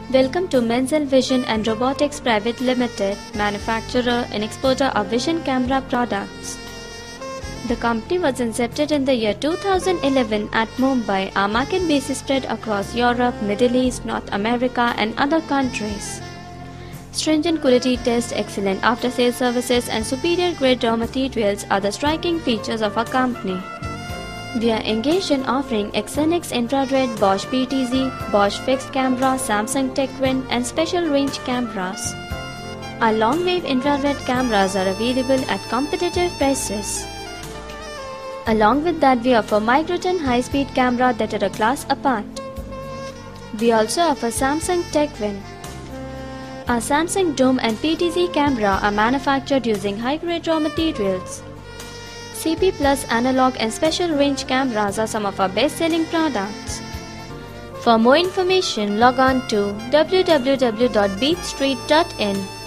Welcome to Menzel Vision and Robotics Private Limited, manufacturer and exporter of vision camera products. The company was incepted in the year 2011 at Mumbai. Our market base is spread across Europe, Middle East, North America and other countries. Stringent quality tests, excellent after-sales services and superior grade raw materials are the striking features of our company. We are engaged in offering Xenics infrared, Bosch PTZ, Bosch fixed camera, Samsung TechWin and special range cameras. Our long-wave infrared cameras are available at competitive prices. Along with that, we offer microton high-speed camera that are a class apart. We also offer Samsung TechWin. Our Samsung Dome and PTZ camera are manufactured using high-grade raw materials. CP Plus analog and special range cameras are some of our best-selling products. For more information, log on to www.beatstreet.in.